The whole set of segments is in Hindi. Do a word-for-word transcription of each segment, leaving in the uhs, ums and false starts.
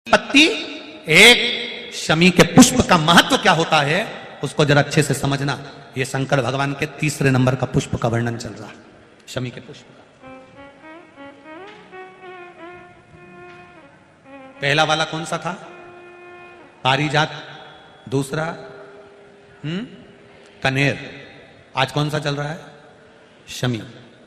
पत्ती, एक शमी के पुष्प का महत्व क्या होता है उसको जरा अच्छे से समझना। ये शंकर भगवान के तीसरे नंबर का पुष्प का वर्णन चल रहा है, शमी के पुष्प का। पहला वाला कौन सा था? पारिजात। दूसरा हम्म कनेर। आज कौन सा चल रहा है? शमी।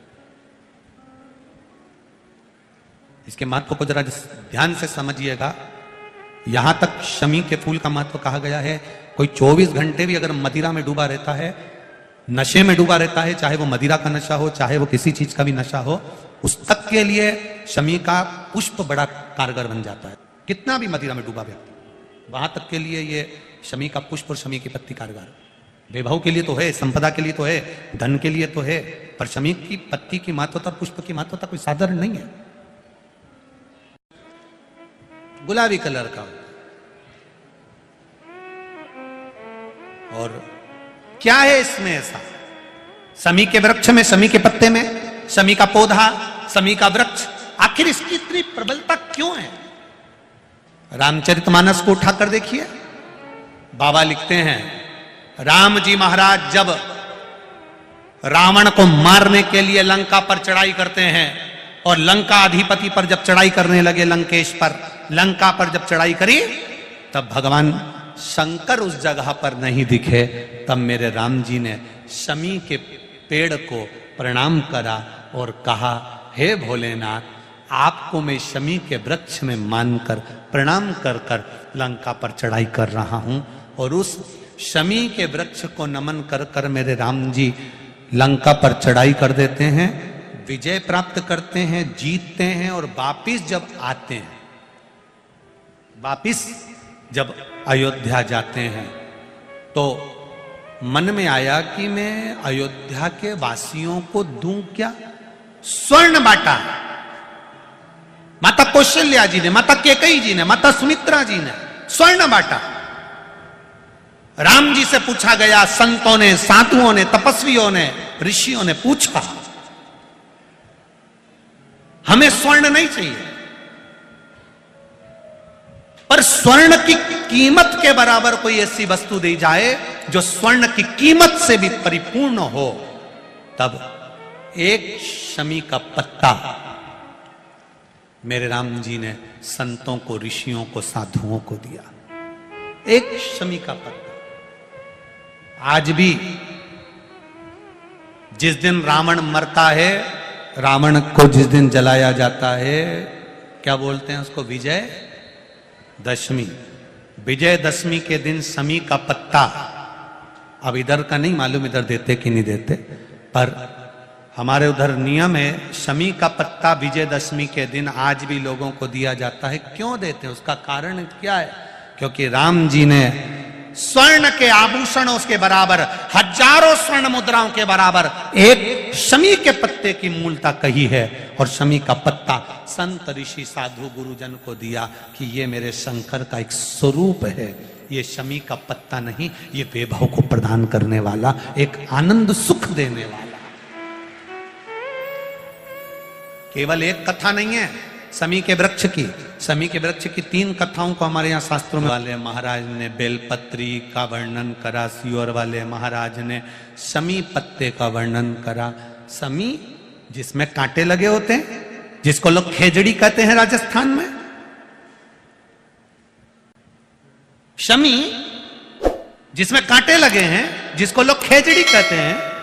इसके महत्व को जरा ध्यान से समझिएगा। यहां तक शमी के फूल का महत्व कहा गया है। कोई चौबीस घंटे भी अगर मदिरा में डूबा रहता है, नशे में डूबा रहता है, चाहे वो मदिरा का नशा हो, चाहे वो किसी चीज का भी नशा हो, उस तक के लिए शमी का पुष्प बड़ा कारगर बन जाता है। कितना भी मदिरा में डूबा व्यक्ति, वहां तक के लिए ये शमी का पुष्प और शमी की पत्ती कारगर। वैभव के लिए तो है, संपदा के लिए तो है, धन के लिए तो है, पर शमी की पत्ती की महत्वता, पुष्प की महत्वता कोई साधारण नहीं है। गुलाबी कलर का और क्या है इसमें ऐसा? शमी के वृक्ष में, शमी के पत्ते में, शमी का पौधा, शमी का वृक्ष, आखिर इसकी इतनी प्रबलता क्यों है? रामचरितमानस को उठाकर देखिए। बाबा लिखते हैं, राम जी महाराज जब रावण को मारने के लिए लंका पर चढ़ाई करते हैं और लंका अधिपति पर जब चढ़ाई करने लगे, लंकेश पर, लंका पर जब चढ़ाई करी, तब भगवान शंकर उस जगह पर नहीं दिखे। तब मेरे राम जी ने शमी के पेड़ को प्रणाम करा और कहा, हे भोलेनाथ, आपको मैं शमी के वृक्ष में मानकर प्रणाम कर कर लंका पर चढ़ाई कर रहा हूं। और उस शमी के वृक्ष को नमन कर कर मेरे राम जी लंका पर चढ़ाई कर देते हैं, विजय प्राप्त करते हैं, जीतते हैं। और वापिस जब आते हैं, वापिस जब अयोध्या जाते हैं, तो मन में आया कि मैं अयोध्या के वासियों को दूं क्या? स्वर्ण बांटा। माता कौशल्या जी ने, माता कैकेयी जी ने, माता सुमित्रा जी ने स्वर्ण बांटा। राम जी से पूछा गया, संतों ने, साधुओं ने, तपस्वियों ने, ऋषियों ने पूछा, हमें स्वर्ण नहीं चाहिए, पर स्वर्ण की कीमत के बराबर कोई ऐसी वस्तु दी जाए जो स्वर्ण की कीमत से भी परिपूर्ण हो। तब एक शमी का पत्ता मेरे राम जी ने संतों को, ऋषियों को, साधुओं को दिया। एक शमी का पत्ता। आज भी जिस दिन रावण मरता है, रावण को जिस दिन जलाया जाता है, क्या बोलते हैं उसको? विजय दशमी। विजय दशमी के दिन शमी का पत्ता, अब इधर का नहीं मालूम इधर देते कि नहीं देते, पर हमारे उधर नियम है, शमी का पत्ता विजय दशमी के दिन आज भी लोगों को दिया जाता है। क्यों देते हैं? उसका कारण क्या है? क्योंकि राम जी ने स्वर्ण के आभूषणों के बराबर, हजारों स्वर्ण मुद्राओं के बराबर एक शमी के पत्ते की मूलता कही है। और शमी का पत्ता संत, ऋषि, साधु, गुरुजन को दिया कि ये मेरे शंकर का एक स्वरूप है। ये शमी का पत्ता नहीं, ये वैभव को प्रदान करने वाला, एक आनंद सुख देने वाला। केवल एक कथा नहीं है शमी के वृक्ष की। शमी के वृक्ष की तीन कथाओं को हमारे यहाँ शास्त्रों में वाले महाराज ने बेलपत्री का वर्णन करा, सियोर वाले महाराज ने शमी पत्ते का वर्णन करा। शमी जिसमें कांटे लगे होते हैं, जिसको लोग खेजड़ी कहते हैं राजस्थान में। शमी जिसमें कांटे लगे हैं, जिसको लोग खेजड़ी कहते हैं,